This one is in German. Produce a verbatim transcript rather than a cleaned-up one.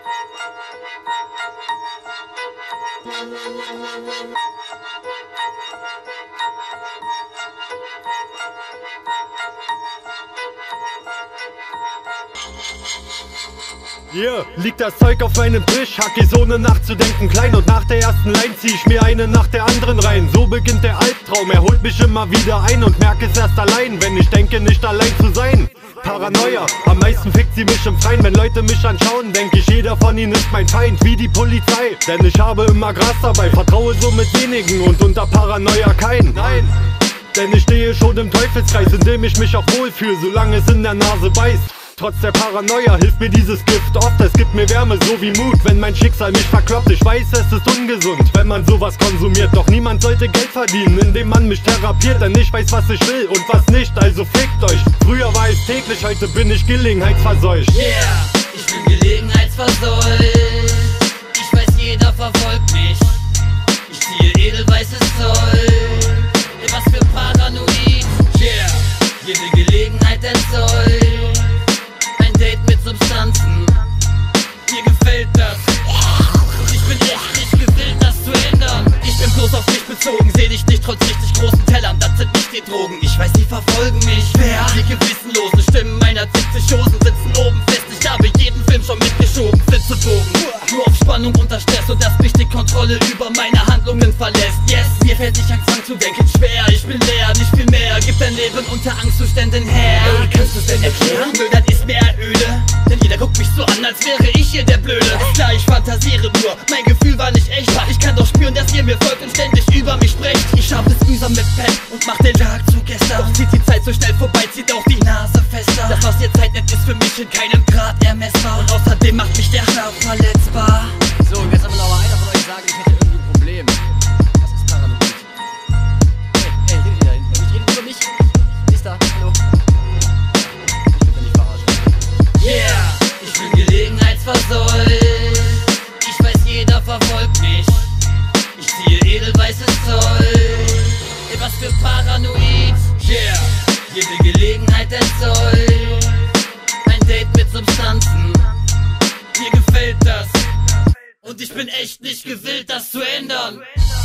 Yeah. Liegt das Zeug auf meinem Tisch, hack es ohne nachzudenken klein. Und nach der ersten Line zieh ich mir eine nach der anderen rein. So beginnt der Albtraum, er holt mich immer wieder ein. Und merk es erst allein, wenn ich denke nicht allein zu sein. Paranoia, am meisten fickt sie mich im Freien. Wenn Leute mich anschauen, denk ich, jeder von ihnen ist mein Feind, wie die Polizei. Denn ich habe immer Gras dabei, vertraue somit wenigen und unter Paranoia kein. Nein, denn ich stehe schon im Teufelskreis, in dem ich mich auch wohlfühle, solange es in der Nase beißt. Trotz der Paranoia hilft mir dieses Gift oft, es gibt mir Wärme so wie Mut, wenn mein Schicksal mich verkloppt. Ich weiß, es ist ungesund, wenn man sowas konsumiert, doch niemand sollte Geld verdienen, indem man mich therapiert. Denn ich weiß, was ich will und was nicht, also fickt euch. Früher war es täglich, heute bin ich gelegenheitsverseucht. Yeah, ich bin gelegenheitsverseucht. Ich weiß, jeder verfolgt mich. Ich ziehe edelweißes Zeug. Was für Paranoid. Yeah, jede Gelegenheit erzeugt Date mit Substanzen, mir gefällt das. Und ich bin echt nicht gewillt, das zu ändern. Ich bin bloß auf mich bezogen, seh dich nicht trotz richtig großen Tellern. Das sind nicht die Drogen, ich weiß, die verfolgen mich. Wer? Die gewissenlosen Stimmen meiner Psychosen sitzen oben fest. Ich habe jeden Film schon mitgeschoben, Flitzebogen. Nur auf Spannung unter Stress, sodass mich die Kontrolle über meine Handlungen verlässt. Yes, mir fällt nicht Angst an zu denken schwer. Ich bin leer, nicht viel mehr, gib dein Leben unter Angstzuständen her. Ey, kannst du's denn erklären? Nö, das ist mir öde. Denn jeder guckt mich so an, als wäre ich hier der Blöde. Ist klar, ich fantasiere nur, mein Gefühl war nicht echt. Ich kann doch spüren, dass ihr mir folgt und ständig über mich sprecht. Ich schaff es mühsam mit Pen und mach den Tag zu gestern. Doch zieht die Zeit so schnell vorbei, zieht auch die Nase fester. Das, was ihr Zeit nennt, ist für mich in keinem Grad ermessbar. Und außerdem macht mich der Schlaf verletzbar. So, und jetzt aber noch einer von euch sagen, ich hätte irgendwie ein Problem. Das ist Paranoid. Hey, hey, redet ihr da hinten? Ich rede über mich. Ist da, hallo. Ich bin nicht verarscht. Yeah, ich bin gelegenheitsverseucht. Ich weiß, jeder verfolgt mich. Ich ziehe edelweißes Zeug. Ey, was für Paranoid. Yeah, jede Gelegenheit erzeugt ein Date mit Substanzen. Mir gefällt das. Und ich bin echt nicht gewillt, das zu ändern.